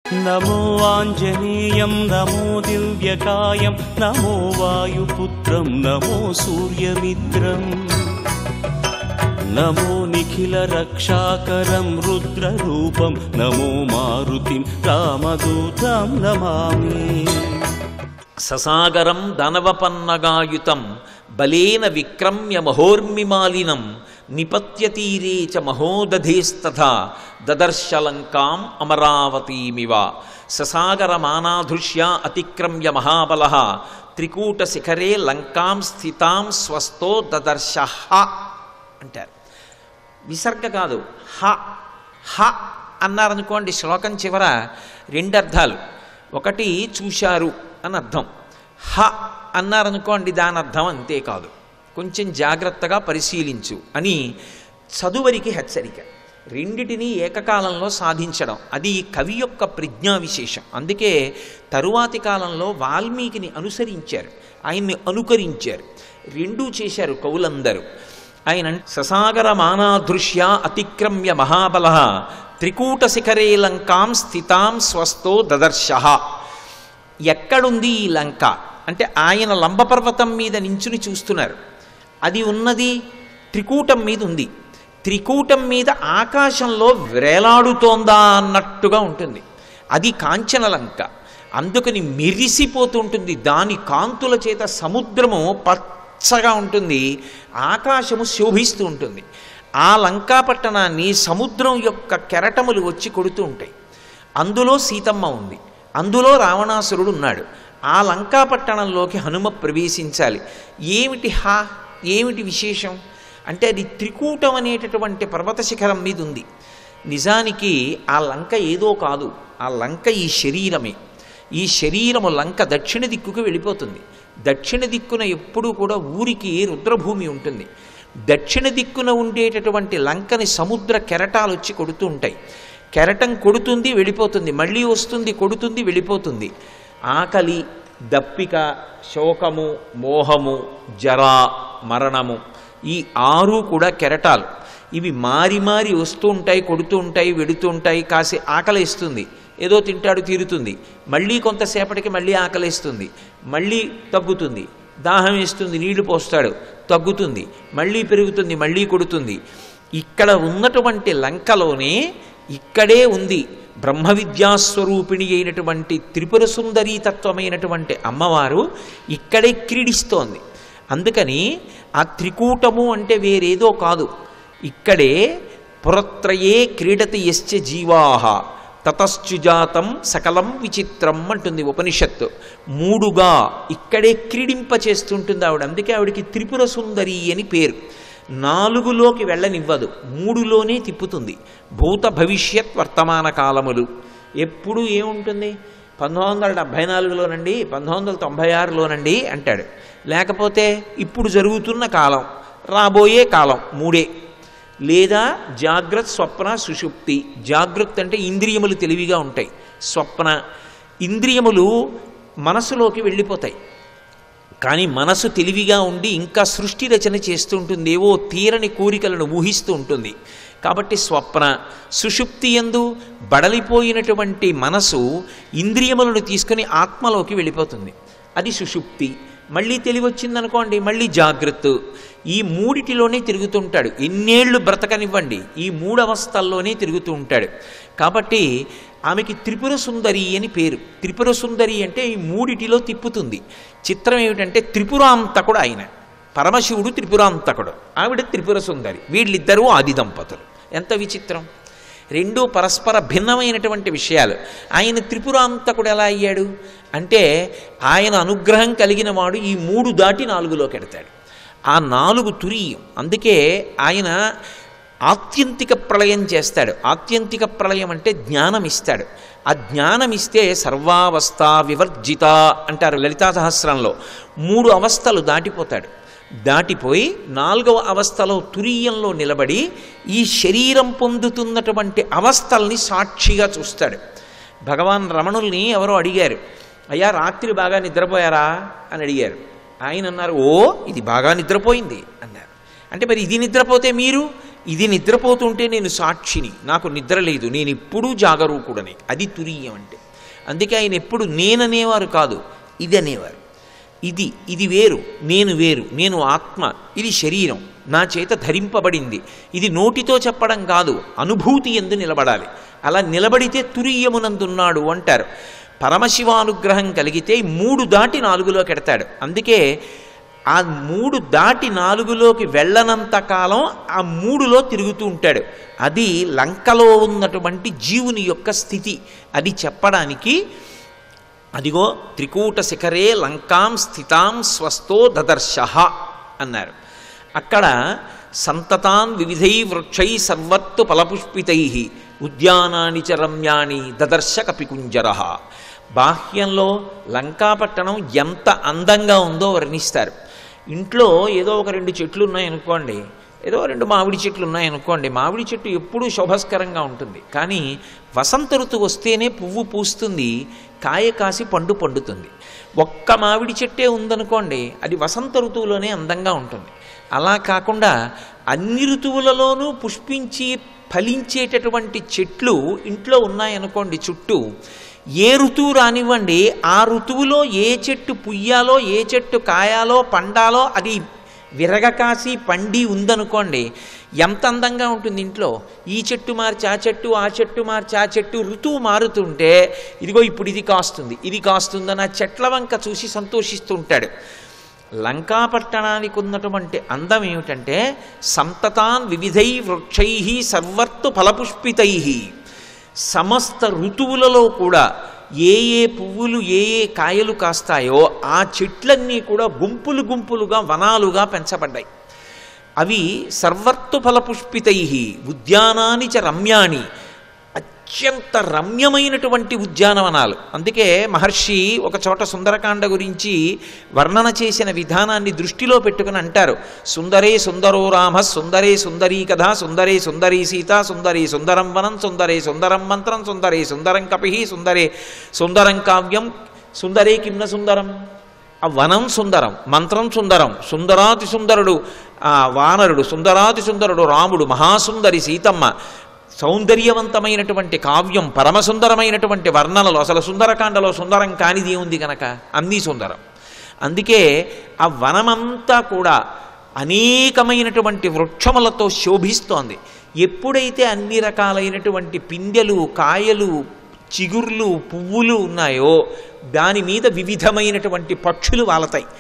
నమో ఆంజనేయం నమో దివ్యకాయం నమో వాయుపుత్రం నమో సూర్యమిత్రం నమో నిఖిల రక్షాకరం రుద్రరూపం నమో మారుతిం రామదూతం నమామి. ససాగరం దానవపన్నగాయుతం బలేన విక్రమ్య మహోర్మిమాలినం నిపత్యతీరే చ మహోదధేస్తథా దదర్శలంకాం అమరావతీమివ. ససాగరమానాధృష్య అతిక్రమ్య మహాబలః త్రికూటశిఖరే లంకాం స్థితాం స్వస్థో దదర్శ అంటారు. విసర్గ కాదు, హ హ అన్నారనుకోండి శ్లోకం చివర రెండు అర్థాలు. ఒకటి చూశారు అని అర్థం, హ అన్నారనుకోండి దాని అర్థం అంతే కాదు, కొంచెం జాగ్రత్తగా పరిశీలించు అని చదువరికి హెచ్చరిక. రెండిటినీ ఏకకాలంలో సాధించడం అది కవి యొక్క ప్రజ్ఞా విశేషం. అందుకే తరువాతి కాలంలో వాల్మీకిని అనుసరించారు, ఆయన్ని అనుకరించారు, రెండూ చేశారు కవులందరూ. ఆయన ససాగరమానాధృష్య అతిక్రమ్య మహాబలః త్రికూటశిఖరే లంకాం స్థితాం స్వస్థో దదర్శ. ఎక్కడుంది ఈ లంక అంటే ఆయన లంబపర్వతం మీద నించుని చూస్తున్నారు. అది ఉన్నది త్రికూటం మీద ఉంది. త్రికూటం మీద ఆకాశంలో వేలాడుతోందా అన్నట్టుగా ఉంటుంది. అది కాంచన లంక, అందుకని మెరిసిపోతుంటుంది. దాని కాంతుల చేత సముద్రము పచ్చగా ఉంటుంది, ఆకాశము శోభిస్తూ ఉంటుంది. ఆ లంకాపట్టణాన్ని సముద్రం యొక్క కెరటములు వచ్చి కొడుతూ ఉంటాయి. అందులో సీతమ్మ ఉంది, అందులో రావణాసురుడు ఉన్నాడు. ఆ లంకాపట్టణంలోకి హనుమ ప్రవేశించాలి. ఏమిటి విశేషం అంటే అది త్రికూటం అనేటటువంటి పర్వత శిఖరం మీద ఉంది. నిజానికి ఆ లంక ఏదో కాదు, ఆ లంక ఈ శరీరమే. ఈ శరీరము లంక దక్షిణ దిక్కుకు వెళ్ళిపోతుంది. దక్షిణ దిక్కున ఎప్పుడూ కూడా ఊరికి రుద్రభూమి ఉంటుంది. దక్షిణ దిక్కున ఉండేటటువంటి లంకని సముద్ర కెరటాలు వచ్చి కొడుతూ ఉంటాయి. కెరటం కొడుతుంది వెళ్ళిపోతుంది, మళ్ళీ వస్తుంది కొడుతుంది వెళ్ళిపోతుంది. ఆకలి, దప్పిక, శోకము, మోహము, జరా, మరణము, ఈ 6 కూడా కెరటాలు. ఇవి మారి మారి వస్తూ ఉంటాయి, కొడుతూ ఉంటాయి, వెడుతూ ఉంటాయి. కాసి ఆకలేస్తుంది, ఏదో తింటాడు తీరుతుంది, మళ్ళీ కొంతసేపటికి మళ్ళీ ఆకలేస్తుంది, మళ్ళీ తగ్గుతుంది. దాహం వేస్తుంది, నీళ్లు పోస్తాడు, తగ్గుతుంది, మళ్ళీ పెరుగుతుంది, మళ్ళీ కొడుతుంది. ఇక్కడ ఉన్నటువంటి లంకలోనే ఇక్కడే ఉంది బ్రహ్మ విద్యాస్వరూపిణి అయినటువంటి త్రిపుర సుందరీతత్వమైనటువంటి అమ్మవారు ఇక్కడే క్రీడిస్తోంది. అందుకని ఆ త్రికూటము అంటే వేరేదో కాదు, ఇక్కడే పురత్రయే క్రీడతి యశ్చ జీవాహ తతశ్చుజాతం సకలం విచిత్రం అంటుంది ఉపనిషత్తు. 3గా ఇక్కడే క్రీడింపచేస్తుంటుంది ఆవిడ. అందుకే ఆవిడికి త్రిపుర సుందరి అని పేరు. 4లోకి వెళ్ళనివ్వదు, 3లోనే తిప్పుతుంది. భూత భవిష్యత్ వర్తమాన కాలములు ఎప్పుడు ఏముంటుంది? 1974లోనండి, 1996లోనండి అంటాడు. లేకపోతే ఇప్పుడు జరుగుతున్న కాలం, రాబోయే కాలం, 3. లేదా జాగ్రత్త, స్వప్న, సుషుప్తి. జాగ్రత్త అంటే ఇంద్రియములు తెలివిగా ఉంటాయి, స్వప్న ఇంద్రియములు మనసులోకి వెళ్ళిపోతాయి. కానీ మనసు తెలివిగా ఉండి ఇంకా సృష్టి రచన చేస్తూ ఉంటుంది, ఏవో తీరని కోరికలను ఊహిస్తూ ఉంటుంది. కాబట్టి స్వప్న. సుషుప్తి యందు బడలిపోయినటువంటి మనసు ఇంద్రియములను తీసుకుని ఆత్మలోకి వెళ్ళిపోతుంది, అది సుషుప్తి. మళ్ళీ తెలివొచ్చిందనుకోండి, మళ్ళీ జాగ్రత్త. ఈ 3టిలోనే తిరుగుతుంటాడు. ఎన్నేళ్లు బ్రతకనివ్వండి, ఈ 3 అవస్థల్లోనే తిరుగుతూ ఉంటాడు. కాబట్టి ఆమెకి త్రిపుర సుందరి అని పేరు. త్రిపుర సుందరి అంటే ఈ 3టిలో తిప్పుతుంది. చిత్రం ఏమిటంటే త్రిపురాంతకుడు ఆయన, పరమశివుడు త్రిపురాంతకుడు, ఆవిడ త్రిపుర సుందరి. వీళ్ళిద్దరూ ఆది దంపతులు. ఎంత విచిత్రం! 2 పరస్పర భిన్నమైనటువంటి విషయాలు. ఆయన త్రిపురాంతకుడు ఎలా అయ్యాడు అంటే ఆయన అనుగ్రహం కలిగిన వాడు ఈ 3 దాటి 4లోకి ఎడతాడు. ఆ 4 తురీయం. అందుకే ఆయన ఆత్యంతిక ప్రళయం చేస్తాడు. ఆత్యంతిక ప్రళయం అంటే జ్ఞానం ఇస్తాడు. ఆ జ్ఞానం ఇస్తే సర్వావస్థ వివర్జిత అంటారు లలితా సహస్రంలో. 3 అవస్థలు దాటిపోతాడు. దాటిపోయి 4వ అవస్థలో తురీయంలో నిలబడి ఈ శరీరం పొందుతున్నటువంటి అవస్థల్ని సాక్షిగా చూస్తాడు. భగవాన్ రమణుల్ని ఎవరో అడిగారు, అయ్యా రాత్రి బాగా నిద్రపోయారా అని అడిగారు. ఆయన అన్నారు, ఓ ఇది బాగా నిద్రపోయింది అన్నారు. అంటే మరి ఇది నిద్రపోతే మీరు ఇది నిద్రపోతుంటే నేను సాక్షిని, నాకు నిద్ర లేదు, నేను ఎప్పుడూ జాగరూకుడని. అది తురీయం అంటే. అందుకే ఆయన ఎప్పుడు నేననేవారు కాదు, ఇది అనేవారు. ఇది వేరు, నేను ఆత్మ, ఇది శరీరం, నా చేత ధరింపబడింది. ఇది నోటితో చెప్పడం కాదు, అనుభూతి ఎందు నిలబడాలి. అలా నిలబడితే తురీయమునందున్నాడు అంటారు. పరమశివానుగ్రహం కలిగితే 3 దాటి 4లోకి ఎడతాడు. అందుకే ఆ 3 దాటి 4లోకి వెళ్ళనంత కాలం ఆ 3లో తిరుగుతూ ఉంటాడు. అది లంకలో ఉన్నటువంటి జీవుని యొక్క స్థితి. అది చెప్పడానికి అదిగో త్రికూట శిఖరే లంకాం స్థితాం స్వస్థో దదర్శః అన్నారు. అక్కడ సంతతాన్ వివిధై వృక్షై సర్వత్తు ఫలపుష్పితై ఉద్యానాని చ రమ్యాణి దదర్శ కపికుంజరః. బాహ్యంలో లంకాపట్టణం ఎంత అందంగా ఉందో వర్ణిస్తారు. ఇంట్లో ఏదో ఒక 2 చెట్లు ఉన్నాయనుకోండి, ఏదో 2 మామిడి చెట్లు ఉన్నాయనుకోండి, మామిడి చెట్టు ఎప్పుడూ శోభస్కరంగా ఉంటుంది. కానీ వసంత ఋతువు వస్తేనే పువ్వు పూస్తుంది, కాయ కాసి పండు పండుతుంది. ఒక్క మామిడి చెట్టే ఉందనుకోండి, అది వసంత ఋతువులోనే అందంగా ఉంటుంది. అలా కాకుండా అన్ని ఋతువులలోనూ పుష్పించి ఫలించేటటువంటి చెట్లు ఇంట్లో ఉన్నాయనుకోండి చుట్టూ, ఏ ఋతువు రానివ్వండి, ఆ ఋతువులో ఏ చెట్టు పుయ్యాలో, ఏ చెట్టు కాయాలో, పండాలో అది విరగకాసి పండి ఉందనుకోండి, ఎంత అందంగా ఉంటుంది ఇంట్లో. ఈ చెట్టు మార్చి ఆ చెట్టు, ఆ చెట్టు మార్చి ఆ చెట్టు, ఋతువు మారుతుంటే ఇదిగో ఇప్పుడు ఇది కాస్తుందని ఆ చెట్ల వంక చూసి సంతోషిస్తూ ఉంటాడు. లంకాపట్టణానికి ఉన్నటువంటి అందం ఏమిటంటే సంతతాన్ వివిధై వృక్షై సర్వత్తు ఫలపుష్పితై. సమస్త ఋతువులలో కూడా ఏ ఏ పువ్వులు ఏ ఏ కాయలు కాస్తాయో ఆ చెట్లన్నీ కూడా గుంపులు గుంపులుగా వనాలుగా పెంచబడ్డాయి. అవి సర్వత్తు ఫలపుష్పితై ఉద్యానాని చ రమ్యాణి, అత్యంత రమ్యమైనటువంటి ఉద్యానవనాలు. అందుకే మహర్షి ఒక చోట సుందరకాండ గురించి వర్ణన చేసిన విధానాన్ని దృష్టిలో పెట్టుకుని అంటారు, సుందరే సుందరో రామ, సుందరే సుందరీ కథ, సుందరే సుందరీ సీత, సుందరే సుందరం వనం, సుందరే సుందరం మంత్రం, సుందరే సుందరం కపి, సుందరే సుందరం కావ్యం, సుందరే కిమ్న సుందరం. ఆ వనం సుందరం, మంత్రం సుందరం, సుందరాతి సుందరుడు వానరుడు, సుందరాతి సుందరుడు రాముడు, మహాసుందరి సీతమ్మ, సౌందర్యవంతమైనటువంటి కావ్యం, పరమసుందరమైనటువంటి వర్ణనలు. అసలు సుందరకాండలో సుందరం కానిది ఉంది కనుక అన్నీ సుందరం. అందుకే ఆ వనమంతా కూడా అనేకమైనటువంటి వృక్షములతో శోభిస్తోంది. ఎప్పుడైతే అన్ని రకాలైనటువంటి పిందెలు, కాయలు, చిగుర్లు, పువ్వులు ఉన్నాయో దాని మీద వివిధమైనటువంటి పక్షులు వాలతాయి.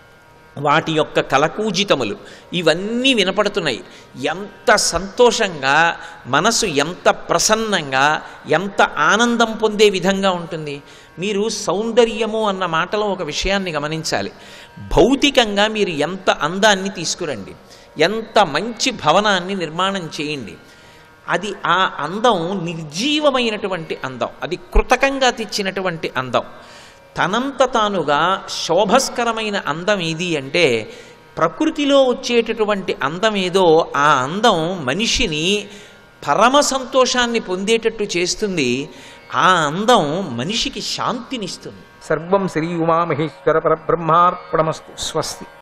వాటి యొక్క కలకూజితములు ఇవన్నీ వినపడుతున్నాయి. ఎంత సంతోషంగా, మనసు ఎంత ప్రసన్నంగా, ఎంత ఆనందం పొందే విధంగా ఉంటుంది. మీరు సౌందర్యము అన్న మాటలో ఒక విషయాన్ని గమనించాలి. భౌతికంగా మీరు ఎంత అందాన్ని తీసుకురండి, ఎంత మంచి భవనాన్ని నిర్మాణం చేయండి, అది ఆ అందం నిర్జీవమైనటువంటి అందం, అది కృతకంగా తెచ్చినటువంటి అందం. తనంత తానుగా శోభస్కరమైన అందం ఏది అంటే ప్రకృతిలో వచ్చేటటువంటి అందం ఏదో ఆ అందం మనిషిని పరమ సంతోషాన్ని పొందేటట్టు చేస్తుంది. ఆ అందం మనిషికి శాంతినిస్తుంది. సర్వం శ్రీ ఉమామహేశ్వర పరబ్రహ్మార్పణమస్తు. స్వస్తి.